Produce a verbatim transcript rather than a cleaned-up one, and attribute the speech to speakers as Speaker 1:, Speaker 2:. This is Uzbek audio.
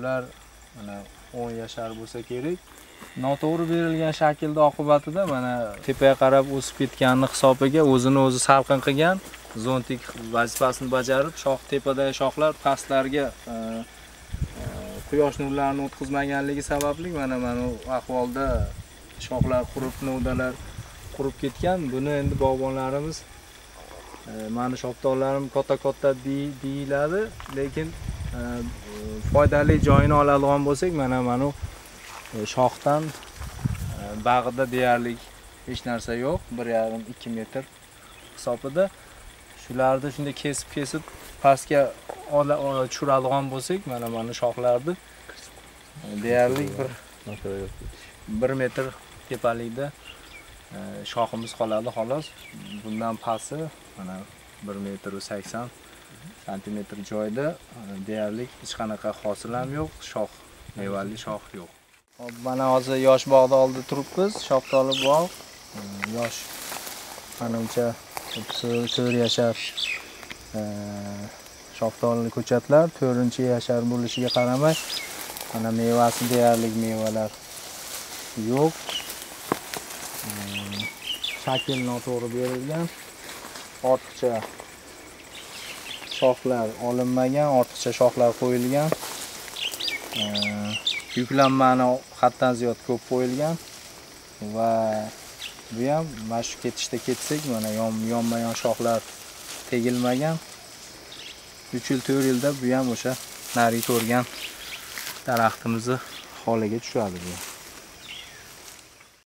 Speaker 1: Bular mana o'n yashar bo'lsa kerak. Noto'g'ri berilgan shaklda oqibatida mana tepaga qarab o'sib ketganini hisobiga o'zini o'zi salqin qilgan, zontik vazifasini bajarib, shox tepadagi shoxlar pastlarga quyosh nurlarini o'tkazmaganligi sababli mana mana ahvolda shoxlar qurib, novdalar qurib ketgan. Buni endi bog'bonlarimiz mana shoftonlarim katta-katta deyiladi, lekin foydali joyini oladigan bo'lsak, mana mana shoxdan bag'ida deyarli hech narsa yo'q, bir yarim ikki metr hisobida. Shularni shunday kesib-kesib pastga tushiradigan bo'lsak, mana mana shoxlarni deyarli bir bir metr tepalikda shoximiz qoladi xolos. Bundan pasti mana bir metr sakson santimetr joyda deyarli hech qanaqa hosil ham yo'q, shox, mevali shox yo'q. Hop, mana hozir yosh bog'da oldida turibmiz, shoftoli bog'. Yosh manimcha to'rt yashar shoftoli ko'chatlar, to'rtinchi yashar bo'lishiga qaramay, mana mevasi deyarli mevalar yo'q. Shakl noto'g'ri berilgan. Ortiqcha shoxlar olinmagan, ortiqcha shoxlar qo'yilgan. Yuklanmani haddan ziyod ko'p qo'yilgan va bu ham mana shu ketishda ketsak, mana yonma-yon shoxlar tegilmagan. uch yil to'rt yilda bu ham o'sha narigi ko'rgan daraxtimizni holiga tushadi bu.